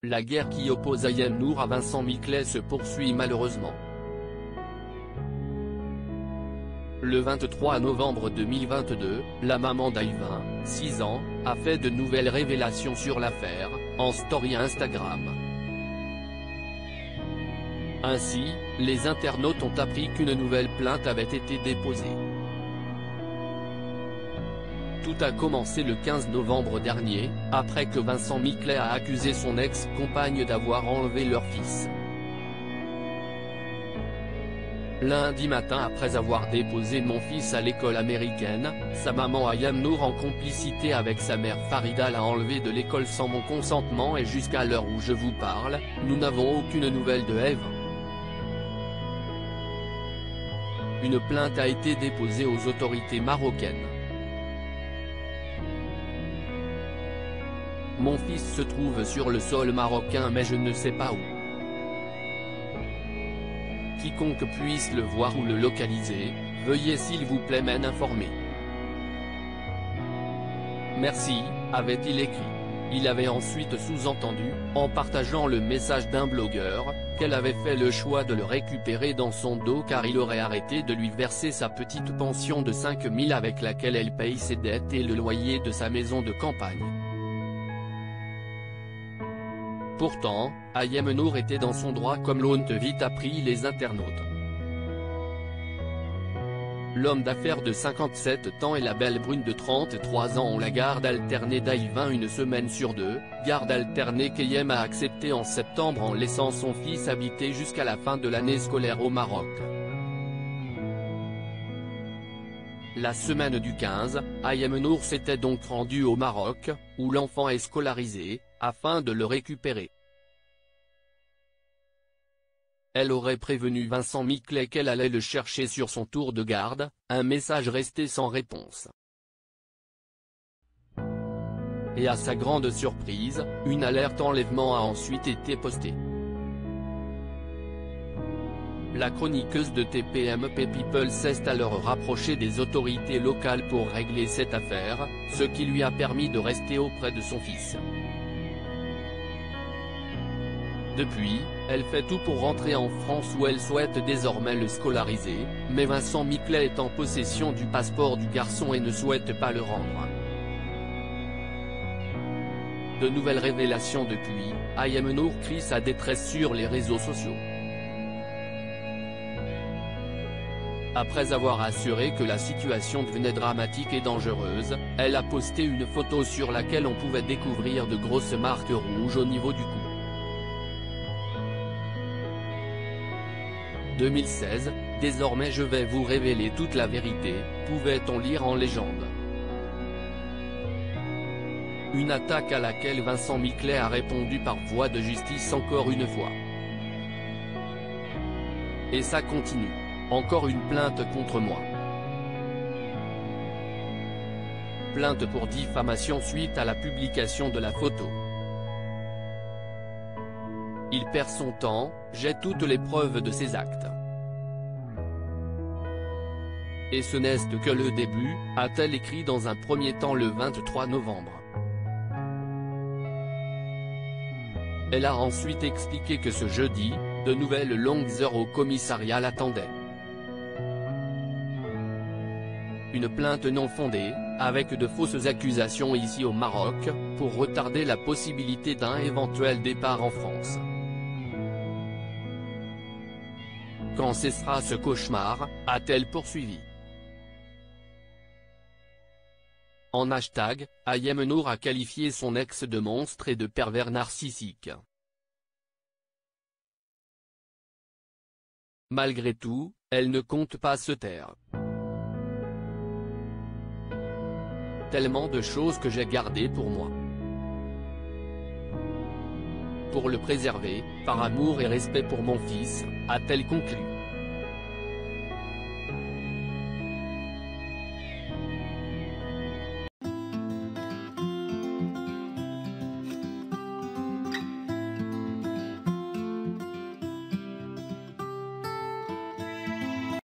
La guerre qui oppose Ayem Nour à Vincent Miclet se poursuit malheureusement. Le 23 novembre 2022, la maman d'Ayvin, 6 ans, a fait de nouvelles révélations sur l'affaire, en story Instagram. Ainsi, les internautes ont appris qu'une nouvelle plainte avait été déposée. Tout a commencé le 15 novembre dernier, après que Vincent Miclet a accusé son ex-compagne d'avoir enlevé leur fils. Lundi matin, après avoir déposé mon fils à l'école américaine, sa maman Ayem Nour en complicité avec sa mère Farida l'a enlevé de l'école sans mon consentement et jusqu'à l'heure où je vous parle, nous n'avons aucune nouvelle de Eve. Une plainte a été déposée aux autorités marocaines. Mon fils se trouve sur le sol marocain mais je ne sais pas où. Quiconque puisse le voir ou le localiser, veuillez s'il vous plaît m'informer. Merci, avait-il écrit. Il avait ensuite sous-entendu, en partageant le message d'un blogueur, qu'elle avait fait le choix de le récupérer dans son dos car il aurait arrêté de lui verser sa petite pension de 5 000 avec laquelle elle paye ses dettes et le loyer de sa maison de campagne. Pourtant, Ayem Nour était dans son droit comme l'ont vite appris les internautes. L'homme d'affaires de 57 ans et la belle brune de 33 ans ont la garde alternée d'Ayvin une semaine sur 2, garde alternée qu'Ayem a acceptée en septembre en laissant son fils habiter jusqu'à la fin de l'année scolaire au Maroc. La semaine du 15, Ayem Nour s'était donc rendue au Maroc, où l'enfant est scolarisé, afin de le récupérer. Elle aurait prévenu Vincent Miclet qu'elle allait le chercher sur son tour de garde, un message resté sans réponse. Et à sa grande surprise, une alerte enlèvement a ensuite été postée. La chroniqueuse de TPMP People s'est alors rapprochée des autorités locales pour régler cette affaire, ce qui lui a permis de rester auprès de son fils. Depuis, elle fait tout pour rentrer en France où elle souhaite désormais le scolariser, mais Vincent Miclet est en possession du passeport du garçon et ne souhaite pas le rendre. De nouvelles révélations depuis, Ayem Nour crie sa détresse sur les réseaux sociaux. Après avoir assuré que la situation devenait dramatique et dangereuse, elle a posté une photo sur laquelle on pouvait découvrir de grosses marques rouges au niveau du cou. 2016, désormais je vais vous révéler toute la vérité, pouvait-on lire en légende. Une attaque à laquelle Vincent Miclet a répondu par voie de justice encore une fois. Et ça continue. Encore une plainte contre moi. Plainte pour diffamation suite à la publication de la photo. Il perd son temps, j'ai toutes les preuves de ses actes. Et ce n'est que le début, a-t-elle écrit dans un premier temps le 23 novembre. Elle a ensuite expliqué que ce jeudi, de nouvelles longues heures au commissariat l'attendaient. Une plainte non fondée, avec de fausses accusations ici au Maroc, pour retarder la possibilité d'un éventuel départ en France. Quand cessera ce cauchemar, a-t-elle poursuivi. En hashtag, Ayem Nour a qualifié son ex de monstre et de pervers narcissique. Malgré tout, elle ne compte pas se taire. Tellement de choses que j'ai gardées pour moi. Pour le préserver, par amour et respect pour mon fils, a-t-elle conclu.